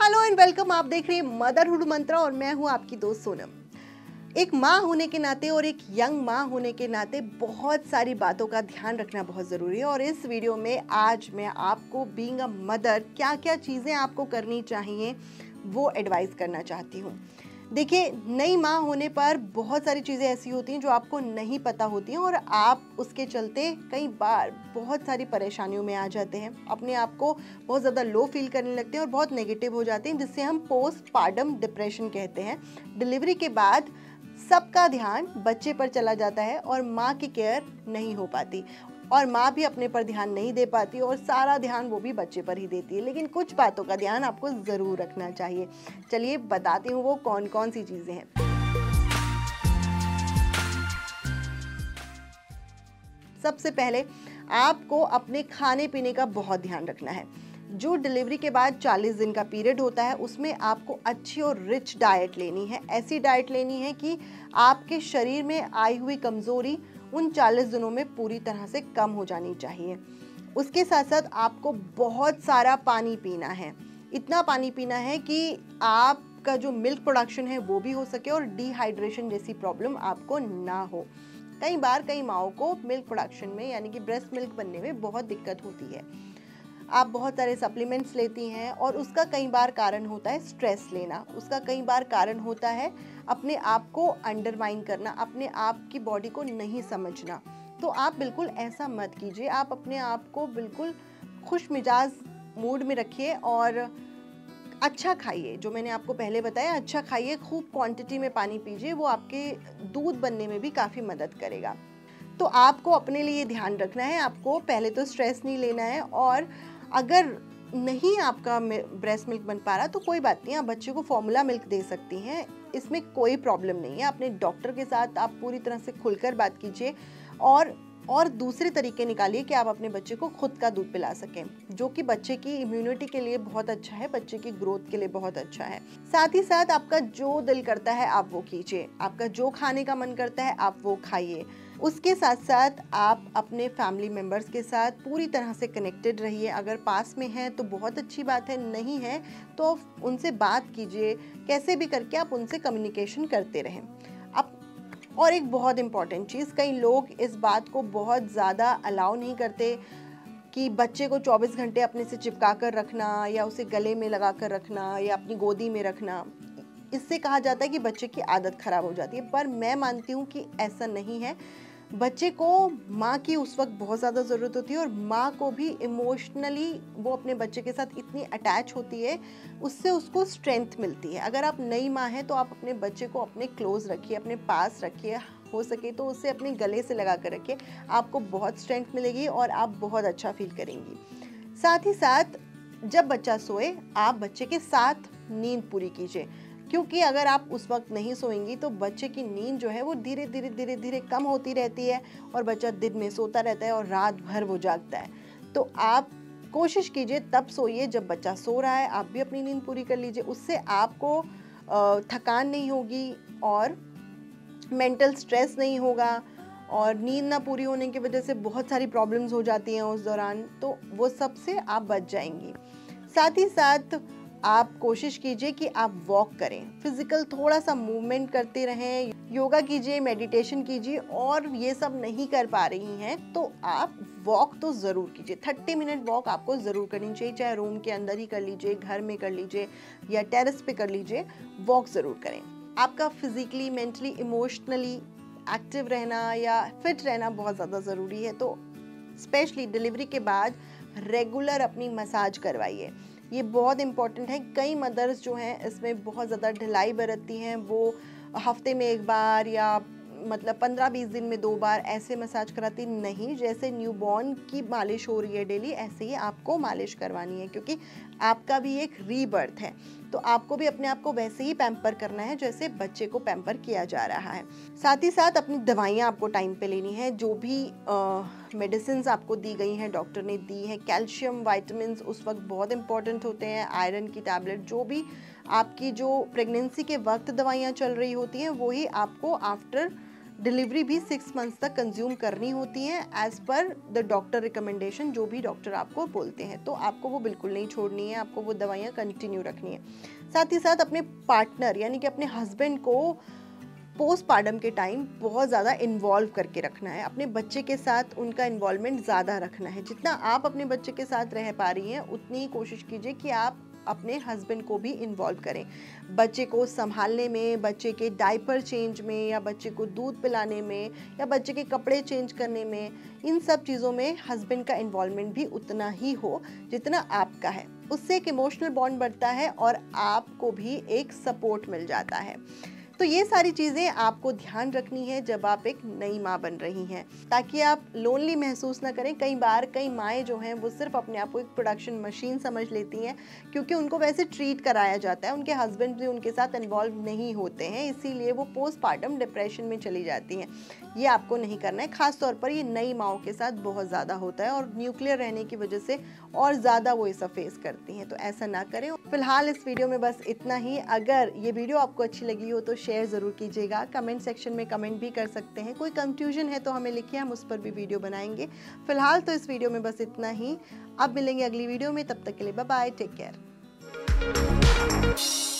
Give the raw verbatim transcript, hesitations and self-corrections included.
Hello and welcome. आप देख रहे हैं मदरहुड मंत्रा और मैं हूं आपकी दोस्त सोनम। एक माँ होने के नाते और एक यंग माँ होने के नाते बहुत सारी बातों का ध्यान रखना बहुत ज़रूरी है और इस वीडियो में आज मैं आपको बीइंग अ मदर क्या क्या चीज़ें आपको करनी चाहिए वो एडवाइस करना चाहती हूँ। देखिए, नई माँ होने पर बहुत सारी चीज़ें ऐसी होती हैं जो आपको नहीं पता होती हैं और आप उसके चलते कई बार बहुत सारी परेशानियों में आ जाते हैं, अपने आप को बहुत ज़्यादा लो फील करने लगते हैं और बहुत नेगेटिव हो जाते हैं, जिससे हम पोस्ट पार्टम डिप्रेशन कहते हैं। डिलीवरी के बाद सबका ध्यान बच्चे पर चला जाता है और माँ की केयर नहीं हो पाती और माँ भी अपने पर ध्यान नहीं दे पाती और सारा ध्यान वो भी बच्चे पर ही देती है। लेकिन कुछ बातों का ध्यान आपको ज़रूर रखना चाहिए। चलिए बताती हूँ वो कौन कौन सी चीज़ें हैं। सबसे पहले आपको अपने खाने पीने का बहुत ध्यान रखना है। जो डिलीवरी के बाद चालीस दिन का पीरियड होता है उसमें आपको अच्छी और रिच डाइट लेनी है। ऐसी डाइट लेनी है कि आपके शरीर में आई हुई कमज़ोरी उन चालीस दिनों में पूरी तरह से कम हो जानी चाहिए। उसके साथ साथ आपको बहुत सारा पानी पीना है। इतना पानी पीना है कि आपका जो मिल्क प्रोडक्शन है वो भी हो सके और डिहाइड्रेशन जैसी प्रॉब्लम आपको ना हो। कई बार कई माँओं को मिल्क प्रोडक्शन में यानी कि ब्रेस्ट मिल्क बनने में बहुत दिक्कत होती है। आप बहुत सारे सप्लीमेंट्स लेती हैं और उसका कई बार कारण होता है स्ट्रेस लेना, उसका कई बार कारण होता है अपने आप को अंडरमाइन करना, अपने आप की बॉडी को नहीं समझना। तो आप बिल्कुल ऐसा मत कीजिए। आप अपने आप को बिल्कुल खुश मिजाज मूड में रखिए और अच्छा खाइए। जो मैंने आपको पहले बताया, अच्छा खाइए, खूब क्वांटिटी में पानी पीजिए, वो आपके दूध बनने में भी काफ़ी मदद करेगा। तो आपको अपने लिए ध्यान रखना है। आपको पहले तो स्ट्रेस नहीं लेना है और अगर नहीं आपका ब्रेस्ट मिल्क बन पा रहा तो कोई बात नहीं, आप बच्चे को फॉर्मूला मिल्क दे सकती हैं, इसमें कोई प्रॉब्लम नहीं है। अपने डॉक्टर के साथ आप पूरी तरह से खुलकर बात कीजिए और और दूसरे तरीके निकालिए कि आप अपने बच्चे को खुद का दूध पिला सकें, जो कि बच्चे की इम्यूनिटी के लिए बहुत अच्छा है, बच्चे की ग्रोथ के लिए बहुत अच्छा है। साथ ही साथ आपका जो दिल करता है आप वो कीजिए, आपका जो खाने का मन करता है आप वो खाइए। उसके साथ साथ आप अपने फैमिली मेम्बर्स के साथ पूरी तरह से कनेक्टेड रहिए। अगर पास में हैं तो बहुत अच्छी बात है, नहीं है तो उनसे बात कीजिए, कैसे भी करके आप उनसे कम्युनिकेशन करते रहें। अब और एक बहुत इम्पॉर्टेंट चीज़, कई लोग इस बात को बहुत ज़्यादा अलाउ नहीं करते कि बच्चे को चौबीस घंटे अपने से चिपका कर रखना या उसे गले में लगा कर रखना या अपनी गोदी में रखना। इससे कहा जाता है कि बच्चे की आदत ख़राब हो जाती है, पर मैं मानती हूँ कि ऐसा नहीं है। बच्चे को माँ की उस वक्त बहुत ज़्यादा ज़रूरत होती है और माँ को भी इमोशनली वो अपने बच्चे के साथ इतनी अटैच होती है, उससे उसको स्ट्रेंथ मिलती है। अगर आप नई माँ हैं तो आप अपने बच्चे को अपने क्लोज रखिए, अपने पास रखिए, हो सके तो उसे अपने गले से लगा कर रखिए। आपको बहुत स्ट्रेंथ मिलेगी और आप बहुत अच्छा फील करेंगी। साथ ही साथ जब बच्चा सोए आप बच्चे के साथ नींद पूरी कीजिए, क्योंकि अगर आप उस वक्त नहीं सोएंगी तो बच्चे की नींद जो है वो धीरे धीरे धीरे धीरे कम होती रहती है और बच्चा दिन में सोता रहता है और रात भर वो जागता है। तो आप कोशिश कीजिए तब सोइए जब बच्चा सो रहा है, आप भी अपनी नींद पूरी कर लीजिए। उससे आपको थकान नहीं होगी और मेंटल स्ट्रेस नहीं होगा और नींद ना पूरी होने की वजह से बहुत सारी प्रॉब्लम्स हो जाती हैं उस दौरान, तो वो सब से आप बच जाएंगी। साथ ही साथ आप कोशिश कीजिए कि आप वॉक करें, फिजिकल थोड़ा सा मूवमेंट करते रहें, योगा कीजिए, मेडिटेशन कीजिए। और ये सब नहीं कर पा रही हैं तो आप वॉक तो ज़रूर कीजिए। तीस मिनट वॉक आपको ज़रूर करनी चाहिए, चाहे रूम के अंदर ही कर लीजिए, घर में कर लीजिए या टेरेस पे कर लीजिए, वॉक ज़रूर करें। आपका फिजिकली, मेंटली, इमोशनली एक्टिव रहना या फिट रहना बहुत ज़्यादा ज़रूरी है। तो स्पेशली डिलीवरी के बाद रेगुलर अपनी मसाज करवाइए, ये बहुत इम्पॉर्टेंट है। कई मदर्स जो हैं इसमें बहुत ज़्यादा ढिलाई बरतती हैं, वो हफ्ते में एक बार या मतलब पंद्रह बीस दिन में दो बार ऐसे मसाज कराती नहीं। जैसे न्यूबॉर्न की मालिश हो रही है डेली, ऐसे ही आपको मालिश करवानी है, क्योंकि आपका भी एक रीबर्थ है। तो आपको भी अपने आप को वैसे ही पैम्पर करना है जैसे बच्चे को पैम्पर किया जा रहा है। साथ ही साथ अपनी दवाइयाँ आपको टाइम पे लेनी है। जो भी मेडिसिन आपको दी गई हैं, डॉक्टर ने दी हैं, कैल्शियम, वाइटामिन उस वक्त बहुत इंपॉर्टेंट होते हैं, आयरन की टैबलेट, जो भी आपकी जो प्रेगनेंसी के वक्त दवाइयाँ चल रही होती हैं वही आपको आफ्टर डिलीवरी भी सिक्स मंथ्स तक कंज्यूम करनी होती है as per the doctor recommendation, जो भी डॉक्टर आपको बोलते हैं। तो आपको वो बिल्कुल नहीं छोड़नी है, आपको वो दवाइयाँ कंटिन्यू रखनी है। साथ ही साथ अपने पार्टनर यानी कि अपने हस्बैंड को पोस्टपार्टम के टाइम बहुत ज़्यादा इन्वॉल्व करके रखना है। अपने बच्चे के साथ उनका इन्वॉल्वमेंट ज़्यादा रखना है। जितना आप अपने बच्चे के साथ रह पा रही हैं उतनी ही कोशिश कीजिए कि आप अपने हस्बैंड को भी इन्वॉल्व करें। बच्चे को संभालने में, बच्चे के डायपर चेंज में, या बच्चे को दूध पिलाने में, या बच्चे के कपड़े चेंज करने में, इन सब चीज़ों में हस्बैंड का इन्वॉल्वमेंट भी उतना ही हो जितना आपका है। उससे एक इमोशनल बॉन्ड बढ़ता है और आपको भी एक सपोर्ट मिल जाता है। तो ये सारी चीज़ें आपको ध्यान रखनी है जब आप एक नई माँ बन रही हैं, ताकि आप लोनली महसूस ना करें। कई बार कई माएँ जो हैं वो सिर्फ अपने आप को एक प्रोडक्शन मशीन समझ लेती हैं, क्योंकि उनको वैसे ट्रीट कराया जाता है, उनके हस्बैंड भी उनके साथ इन्वॉल्व नहीं होते हैं, इसीलिए वो पोस्टपार्टम डिप्रेशन में चली जाती हैं। ये आपको नहीं करना है। ख़ास तौर पर ये नई माँओं के साथ बहुत ज़्यादा होता है और न्यूक्लियर रहने की वजह से और ज़्यादा वो इसे फेस करती हैं, तो ऐसा ना करें। फिलहाल इस वीडियो में बस इतना ही। अगर ये वीडियो आपको अच्छी लगी हो तो शेयर ज़रूर कीजिएगा। कमेंट सेक्शन में कमेंट भी कर सकते हैं। कोई कंफ्यूजन है तो हमें लिखिए, हम उस पर भी वीडियो बनाएंगे। फिलहाल तो इस वीडियो में बस इतना ही। अब मिलेंगे अगली वीडियो में, तब तक के लिए बाय बाय, टेक केयर।